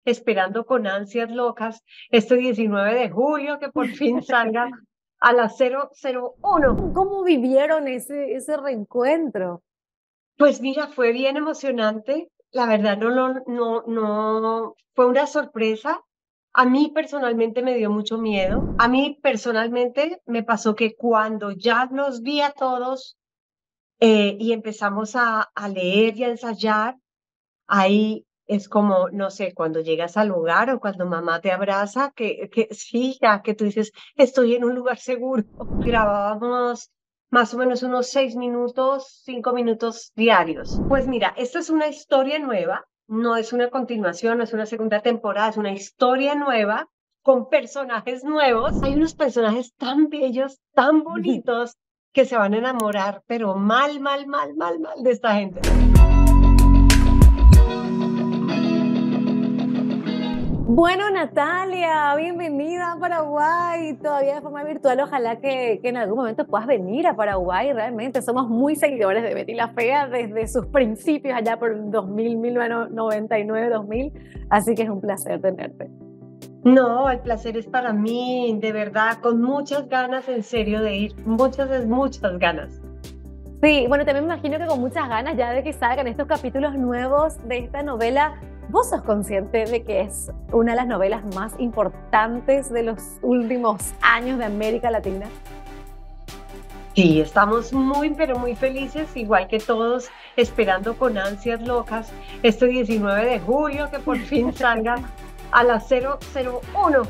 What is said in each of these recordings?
esperando con ansias locas este 19 de julio que por fin salga a las 001. ¿Cómo vivieron ese reencuentro? Pues mira, fue bien emocionante. La verdad, no, fue una sorpresa. A mí personalmente me dio mucho miedo. A mí personalmente me pasó que cuando ya nos vi a todos y empezamos a leer y a ensayar, ahí es como, no sé, cuando llegas al lugar o cuando mamá te abraza, que sí, ya que tú dices, estoy en un lugar seguro. Grabábamos más o menos unos 6 minutos, 5 minutos diarios. Pues mira, esta es una historia nueva, no es una continuación, no es una segunda temporada, es una historia nueva con personajes nuevos. Hay unos personajes tan bellos, tan bonitos, que se van a enamorar, pero mal de esta gente. Bueno, Natalia, bienvenida a Paraguay, todavía de forma virtual. Ojalá que en algún momento puedas venir a Paraguay. Realmente somos muy seguidores de Betty la Fea desde sus principios, allá por 2000, 1999, 2000. Así que es un placer tenerte. No, el placer es para mí, de verdad, con muchas ganas en serio de ir, muchas ganas. Sí, bueno, también me imagino que con muchas ganas ya de que salgan estos capítulos nuevos de esta novela. ¿Vos sos consciente de que es una de las novelas más importantes de los últimos años de América Latina? Sí, estamos muy, pero muy felices, igual que todos, esperando con ansias locas este 19 de julio que por fin salga a las 001.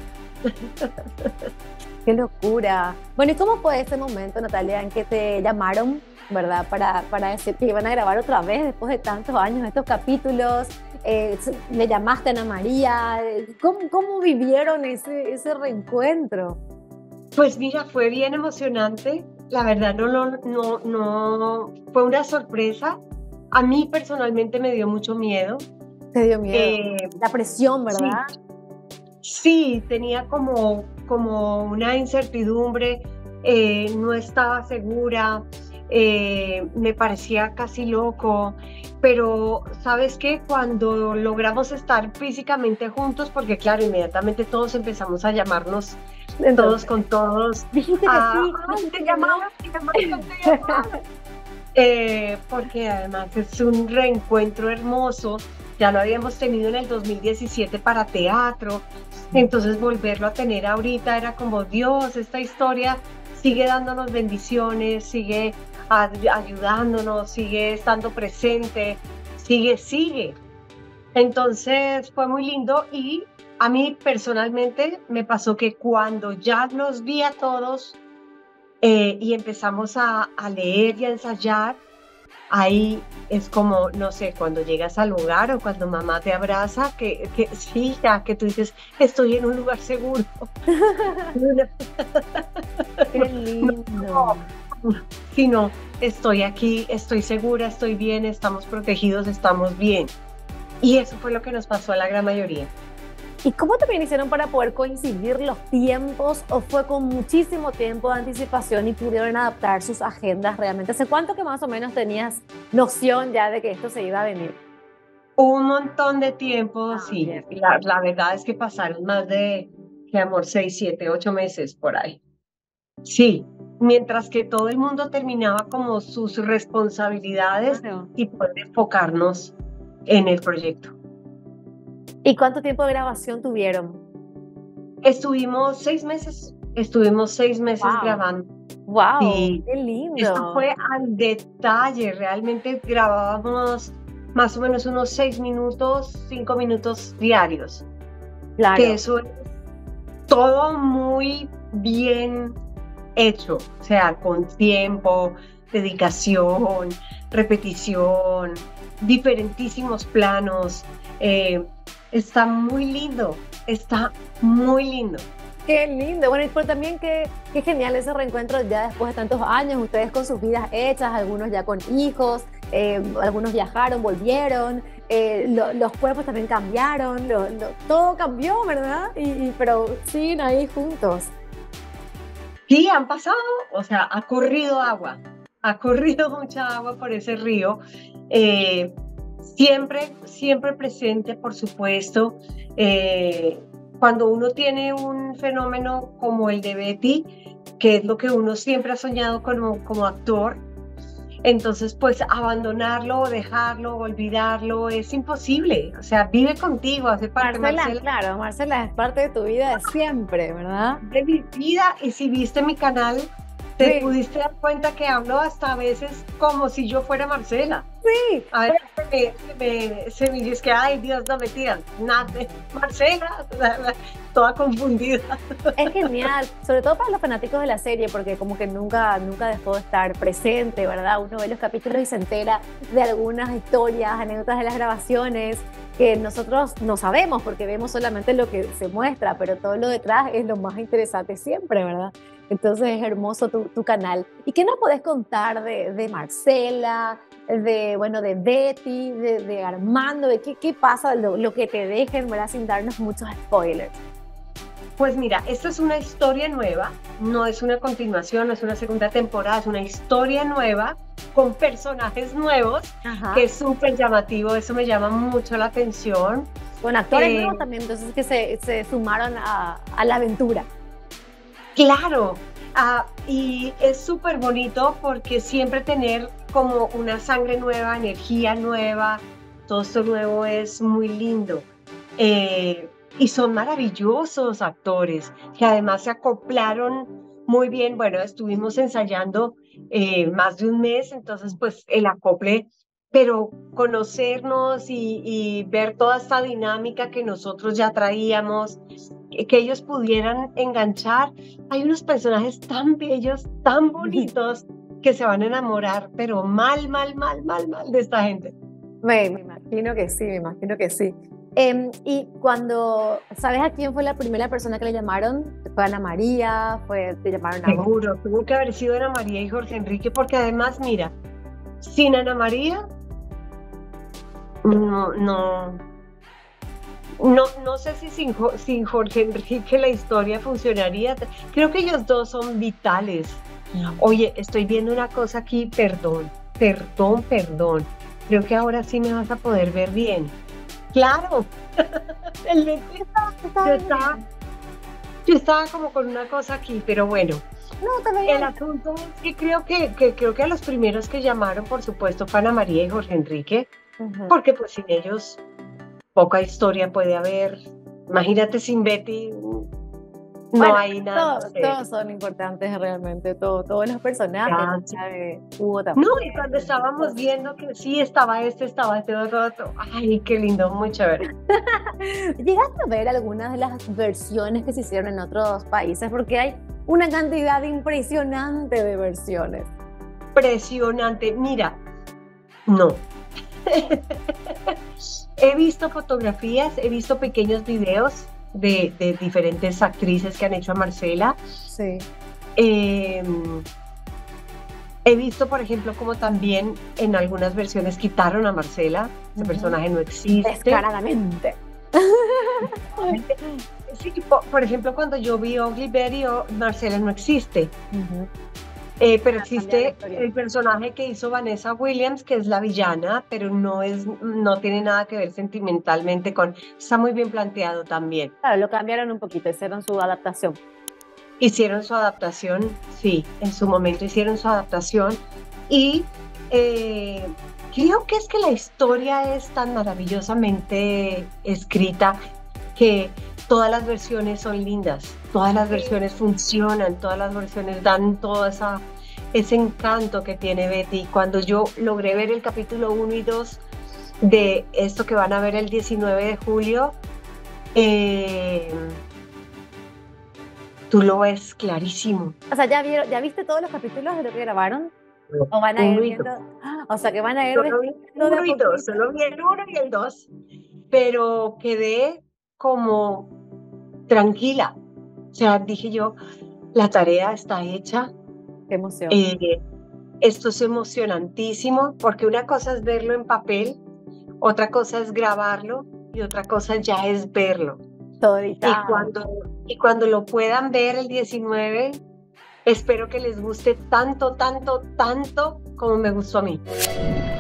¡Qué locura! Bueno, ¿y cómo fue ese momento, Natalia, en que te llamaron, verdad, para decir que iban a grabar otra vez después de tantos años estos capítulos? ¿Le llamaste a Ana María? ¿Cómo vivieron ese reencuentro? Pues mira, fue bien emocionante, la verdad no, fue una sorpresa. A mí personalmente me dio mucho miedo. Te dio miedo. Eh, La presión, sí, ¿verdad? Sí, tenía como una incertidumbre, no estaba segura, me parecía casi loco, pero ¿sabes qué? Cuando logramos estar físicamente juntos, porque claro, inmediatamente todos empezamos a llamarnos, todos Entonces, con todos, dijiste que sí, ¡ay, dijiste que no. te llamaba, te llamaba! Porque además es un reencuentro hermoso, ya lo habíamos tenido en el 2017 para teatro, entonces volverlo a tener ahorita era como Dios, esta historia sigue dándonos bendiciones, sigue ayudándonos, sigue estando presente, sigue. Entonces fue muy lindo y a mí personalmente me pasó que cuando ya los vi a todos y empezamos a leer y a ensayar, ahí es como, no sé, cuando llegas al lugar o cuando mamá te abraza, que sí, ya que tú dices, estoy en un lugar seguro. Qué lindo. Sino, estoy aquí, estoy segura, estoy bien, estamos protegidos, estamos bien. Y eso fue lo que nos pasó a la gran mayoría. ¿Y cómo también hicieron para poder coincidir los tiempos o fue con muchísimo tiempo de anticipación y pudieron adaptar sus agendas realmente? ¿Hace cuánto que más o menos tenías noción ya de que esto se iba a venir? Un montón de tiempo, Ah, sí. bien. La verdad es que pasaron más de, qué amor, 6, 7, 8 meses por ahí. Sí, mientras que todo el mundo terminaba como sus responsabilidades Claro. y poder enfocarnos en el proyecto. ¿Y cuánto tiempo de grabación tuvieron? Estuvimos 6 meses Wow, grabando wow, y qué esto lindo. fue al detalle, realmente grabábamos más o menos unos 6 minutos, 5 minutos diarios, que Claro. eso es todo muy bien hecho, o sea, con tiempo, dedicación, repetición, diferentísimos planos. eh, Está muy lindo, está muy lindo. Qué lindo. Bueno, y por también qué genial ese reencuentro ya después de tantos años, ustedes con sus vidas hechas, algunos ya con hijos, algunos viajaron, volvieron, los cuerpos también cambiaron, todo cambió, ¿verdad? Pero siguen ahí juntos. Sí, han pasado, o sea, ha corrido agua, ha corrido mucha agua por ese río. eh, Siempre, siempre presente, por supuesto. Cuando uno tiene un fenómeno como el de Betty, que es lo que uno siempre ha soñado como actor, entonces pues abandonarlo, dejarlo, olvidarlo es imposible. O sea, vive contigo, hace parte, Marcela, Marcela, claro, Marcela es parte de tu vida de siempre, ¿verdad? de mi vida. Y si viste mi canal, te Sí, pudiste dar cuenta que hablo hasta a veces como si yo fuera Marcela. sí. A veces se me dice que, ay Dios, no me tiran, nada, Marcela, toda confundida. Es genial, sobre todo para los fanáticos de la serie, porque como que nunca, nunca dejó de estar presente, ¿verdad? Uno ve los capítulos y se entera de algunas historias, anécdotas de las grabaciones, que nosotros no sabemos porque vemos solamente lo que se muestra, pero todo lo detrás es lo más interesante siempre, ¿verdad? Entonces es hermoso tu canal. ¿Y qué nos podés contar de Marcela, bueno, de Betty, de Armando, de qué pasa, lo que te dejen, ¿verdad? Sin darnos muchos spoilers. Pues mira, esta es una historia nueva, no es una continuación, no es una segunda temporada, es una historia nueva con personajes nuevos, que Ajá. es súper llamativo, eso me llama mucho la atención. Con actores Eh, nuevos también, entonces que se sumaron a la aventura. claro, y es súper bonito porque siempre tener como una sangre nueva, energía nueva, todo esto nuevo es muy lindo. Y son maravillosos actores que además se acoplaron muy bien. Bueno, estuvimos ensayando más de un mes, entonces pues el acople, pero conocernos y ver toda esta dinámica que nosotros ya traíamos, que ellos pudieran enganchar. Hay unos personajes tan bellos, tan bonitos, que se van a enamorar, pero mal, mal, mal, mal, mal de esta gente. Me imagino que sí, me imagino que sí. Y cuando, ¿sabes a quién fue la primera persona que le llamaron? ¿Fue Ana María? ¿Te llamaron a vos? Seguro, tuvo que haber sido Ana María y Jorge Enrique, porque además, mira, sin Ana María, no, no, no sé si sin Jorge Enrique la historia funcionaría. Creo que ellos dos son vitales. Oye, estoy viendo una cosa aquí, perdón, perdón, perdón. Creo que ahora sí me vas a poder ver bien. Claro, el lente, yo Está estaba, bien. yo estaba como con una cosa aquí, pero bueno. No, está El bien. asunto es que creo que a los primeros que llamaron, por supuesto, fue Ana María y Jorge Enrique, Ujú. porque pues sin ellos poca historia puede haber. Imagínate sin Betty, no Bueno, hay nada que hacer. todos son importantes realmente, todos los personajes, Ya, sí. Hugo No, y cuando también. estábamos viendo que sí estaba este otro, ay, qué lindo, muy chévere. ¿Llegaste a ver algunas de las versiones que se hicieron en otros países? Porque hay una cantidad impresionante de versiones. Impresionante. Mira, no. He visto fotografías, he visto pequeños videos de diferentes actrices que han hecho a Marcela. Sí. Eh, He visto, por ejemplo, como también en algunas versiones quitaron a Marcela, ese Ujú. personaje no existe. Descaradamente. Sí, por ejemplo, cuando yo vi Ugly Betty, Marcela no existe. Ujú. Pero Para cambiar la existe historia. el personaje que hizo Vanessa Williams, que es la villana, pero no tiene nada que ver sentimentalmente con. Está muy bien planteado también. Claro, lo cambiaron un poquito, hicieron su adaptación. Hicieron su adaptación, sí, en su momento hicieron su adaptación. Y eh, creo que es que la historia es tan maravillosamente escrita que todas las versiones son lindas, todas las Sí. versiones funcionan, todas las versiones dan todo ese encanto que tiene Betty. Cuando yo logré ver el capítulo 1 y 2 de esto que van a ver el 19 de julio, eh, tú lo ves clarísimo. O sea, ¿ya viste todos los capítulos de lo que grabaron? ¿O van a ir Uno y viendo? dos. O sea, que van a ir Solo vi descubriendo de a 1 y 2, poquito. solo vi el 1 y el 2, pero quedé como tranquila. O sea, dije yo, la tarea está hecha. Qué emoción. eh, Esto es emocionantísimo porque una cosa es verlo en papel, otra cosa es grabarlo y otra cosa ya es verlo. Todo Y editado. cuando, y cuando lo puedan ver el 19, espero que les guste tanto, tanto, tanto como me gustó a mí.